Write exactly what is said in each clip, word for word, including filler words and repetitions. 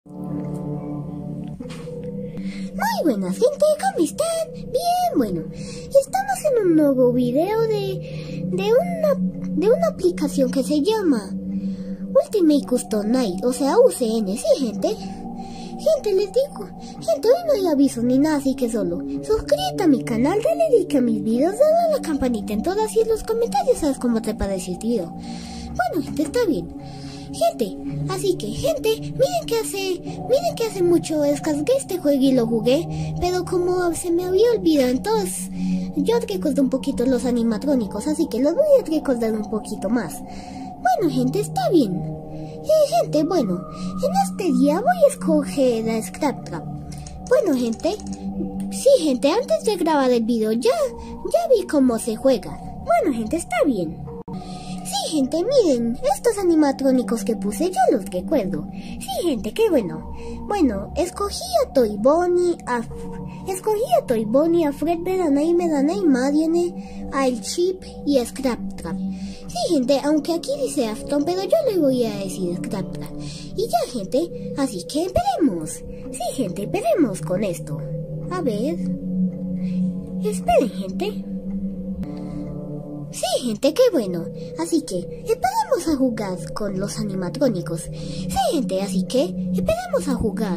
Muy buenas gente, ¿cómo están? Bien, bueno, estamos en un nuevo video de, de, una, de una aplicación que se llama Ultimate Custom Night, o sea U C N, ¿sí gente? Gente, les digo, gente, hoy no hay avisos ni nada, así que solo suscríbete a mi canal, dale like a mis videos, dale a la campanita en todas y en los comentarios, ¿sabes cómo te parece el video? Bueno, gente, está bien. Gente, así que, gente, miren que hace, miren que hace mucho descargué este juego y lo jugué, pero como se me había olvidado, entonces yo recordé un poquito los animatrónicos, así que los voy a recordar un poquito más. Bueno, gente, está bien. Eh, gente, bueno, en este día voy a escoger a Scrap Trap. Bueno, gente, sí, gente, antes de grabar el video ya, ya vi cómo se juega. Bueno, gente, está bien. Sí, gente, miren, estos animatrónicos que puse yo los recuerdo. Sí, gente, qué bueno. Bueno, escogí a Toy Bonnie, a... Escogí a Toy Bonnie, a Fred Beranay, Medanay, Marianne, a El Chip y a Scrap Trap. Sí, gente, aunque aquí dice Afton, pero yo le voy a decir Scrap Trap. Y ya, gente, así que veremos. Sí, gente, veremos con esto. A ver... Esperen, gente. Sí, gente, qué bueno. Así que, esperemos a jugar con los animatrónicos. Sí, gente, así que, esperemos a jugar.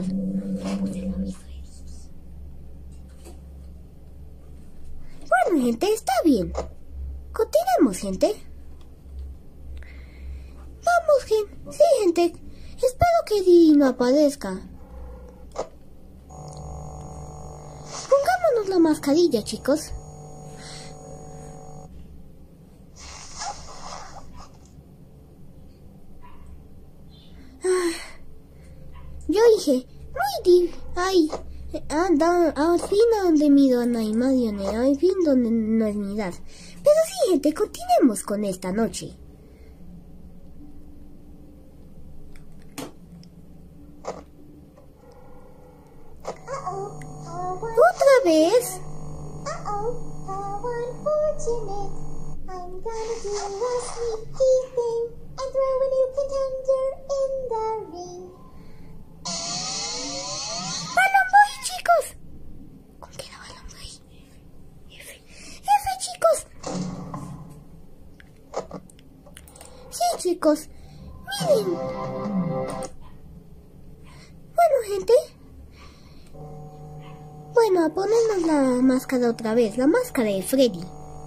Bueno, gente, está bien. Continuemos, gente. Vamos, gente. Sí, gente. Espero que Didi no aparezca. Pongámonos la mascarilla, chicos. Yo dije, muy di, ay, anda, al fin a donde mi dona y Marione, al fin donde no es mi edad. Pero sí, gente, continuemos con esta noche. ¿Otra vez? I'm gonna do a sneaky thing and throw a new contender in the ring. ¡Balón Boy, chicos! ¿Con qué era Balón Boy? F. F, chicos. Sí, chicos. Miren. Bueno, gente. Bueno, a ponernos la máscara otra vez. La máscara de Freddy.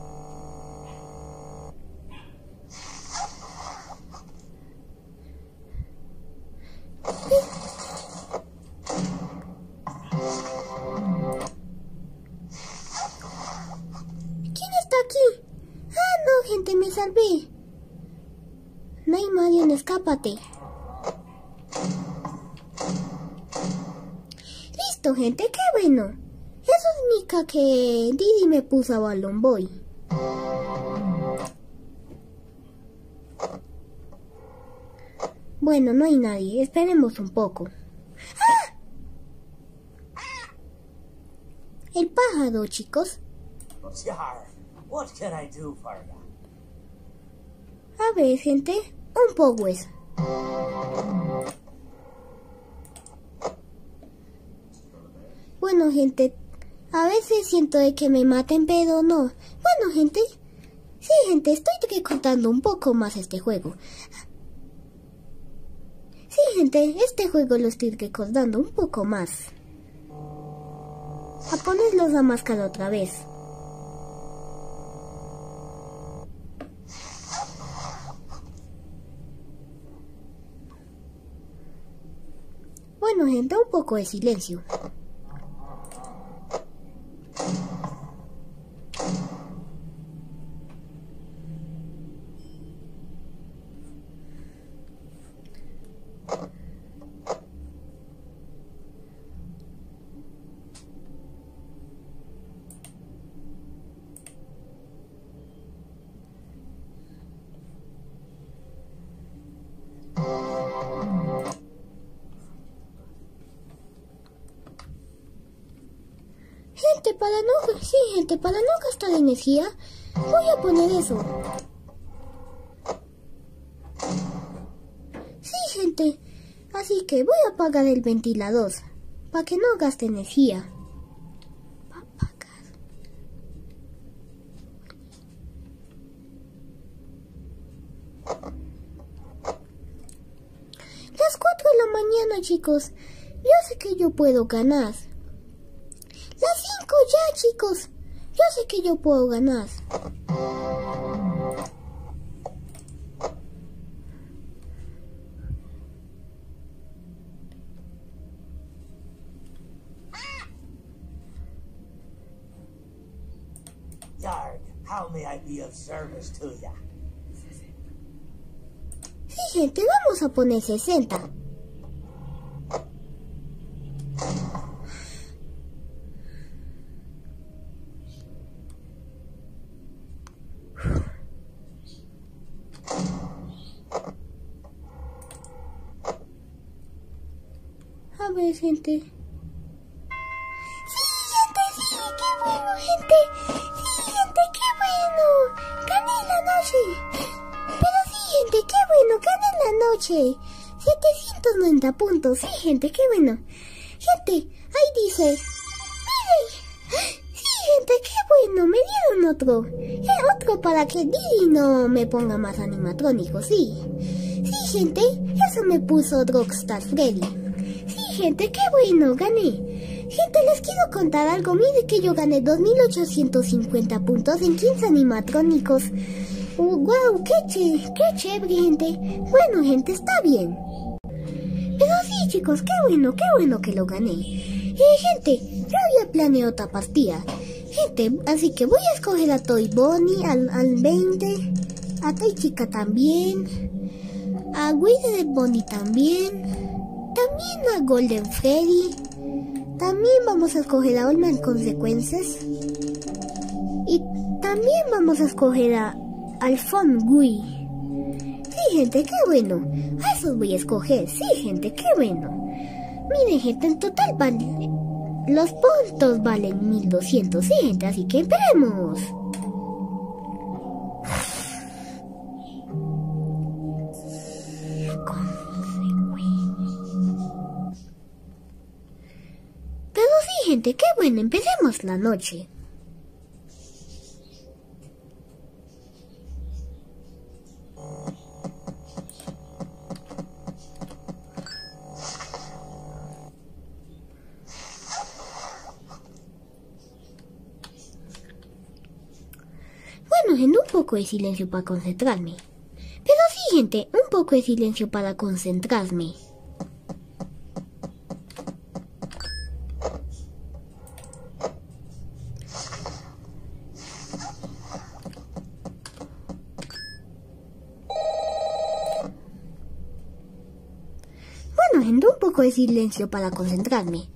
Gente, me salvé. No hay Marion, escápate. Listo, gente, qué bueno. Eso significa que Didi me puso a Balloon Boy. Bueno, no hay nadie. Esperemos un poco. ¡Ah! El pájaro, chicos. What can I do for you? A ver, gente, un poco eso. Bueno, gente, a veces siento de que me maten, pero no. Bueno, gente, sí, gente, estoy recordando un poco más este juego. Sí, gente, este juego lo estoy recordando un poco más. A ponerlos la máscara otra vez. Bueno, gente, un poco de silencio. Gente, para no, sí, gente, para no gastar energía, voy a poner eso. Sí, gente, así que voy a apagar el ventilador para que no gaste energía. Va a apagar. Las cuatro de la mañana, chicos. Yo sé que yo puedo ganar. Las cinco ya, chicos. Yo sé que yo puedo ganar. Yarg, how may I be of service to ya? Sí, gente, vamos a poner sesenta. A ver, gente. Sí, gente, sí, qué bueno, gente. Sí, gente, qué bueno. Gané la noche. Pero sí, gente, qué bueno, gané la noche. setecientos noventa puntos. Sí, gente, qué bueno. Gente, ahí dice. Miren. Sí, gente, qué bueno. Me dieron otro. Eh, otro para que Didi no me ponga más animatrónicos, sí. Sí, gente, eso me puso Rockstar Freddy. Gente, qué bueno, gané. Gente, les quiero contar algo. Mire que yo gané dos mil ochocientos cincuenta puntos en quince animatrónicos. Uh, wow, qué, ché qué chévere, gente. Bueno, gente, está bien. Pero sí, chicos, qué bueno, qué bueno que lo gané. Eh, gente, yo había planeado otra partida. Gente, así que voy a escoger a Toy Bonnie al, al veinte. A Toy Chica también. A Wizard Bonnie también. También a Golden Freddy. También vamos a escoger a Olman Consequences. Y también vamos a escoger a Alphonse Gui. Sí, gente, qué bueno. A esos voy a escoger. Sí, gente, qué bueno. Miren, gente, en total vale... Los puntos valen mil doscientos. Sí, gente, así que empecemos. Gente, qué bueno, empecemos la noche. Bueno, gente, un poco de silencio para concentrarme. Pero sí, gente, un poco de silencio para concentrarme. Un poco de silencio para concentrarme.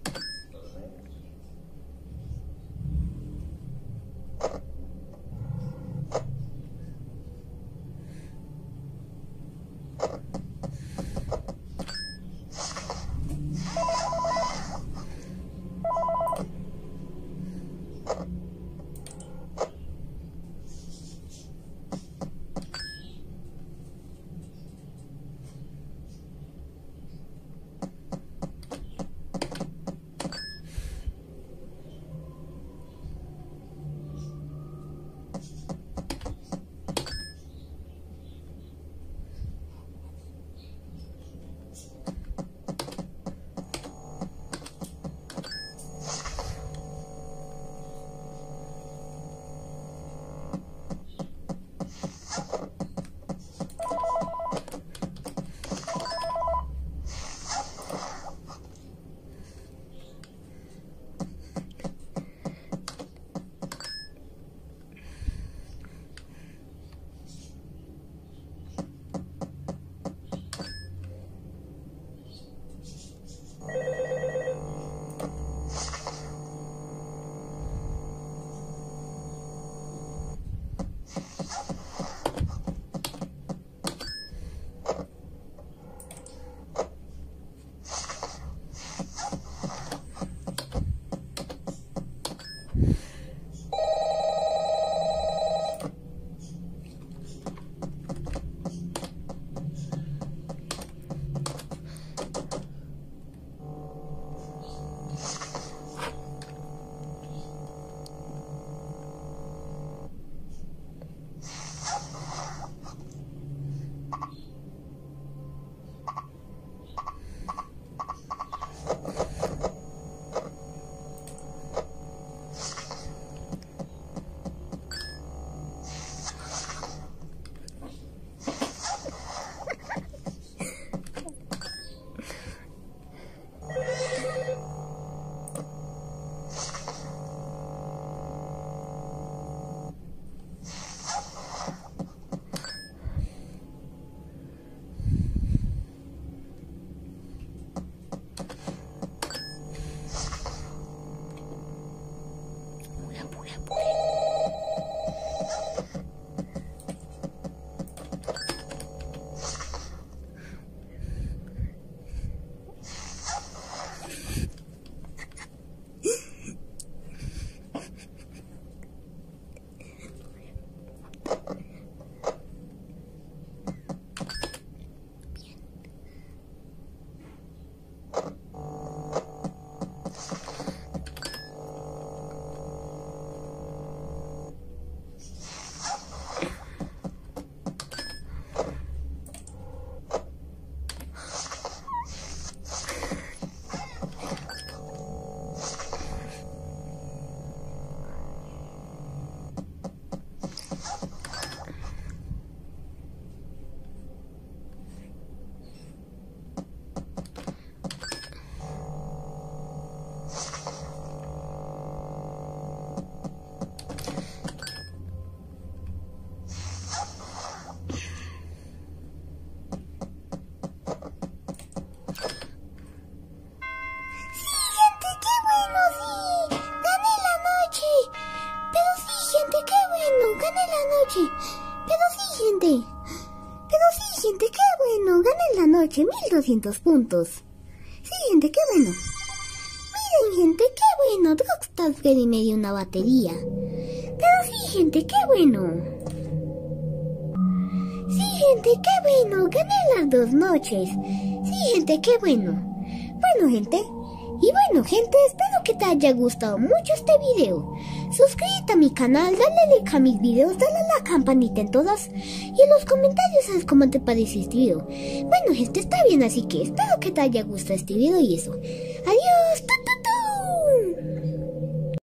bueno, gané en la noche mil doscientos puntos. Sí, gente, qué bueno. Miren, gente, qué bueno. Rockstar Freddy me dio una batería. Pero sí, gente, qué bueno. Sí, gente, qué bueno. Gané las dos noches. Sí, gente, qué bueno. Bueno, gente. Y bueno, gente, espero que te haya gustado mucho este video. Suscríbete a mi canal, dale like a mis videos, dale a la campanita en todas. Y en los comentarios sabes cómo te parece este video. Bueno, gente, está bien, así que espero que te haya gustado este video y eso. Adiós.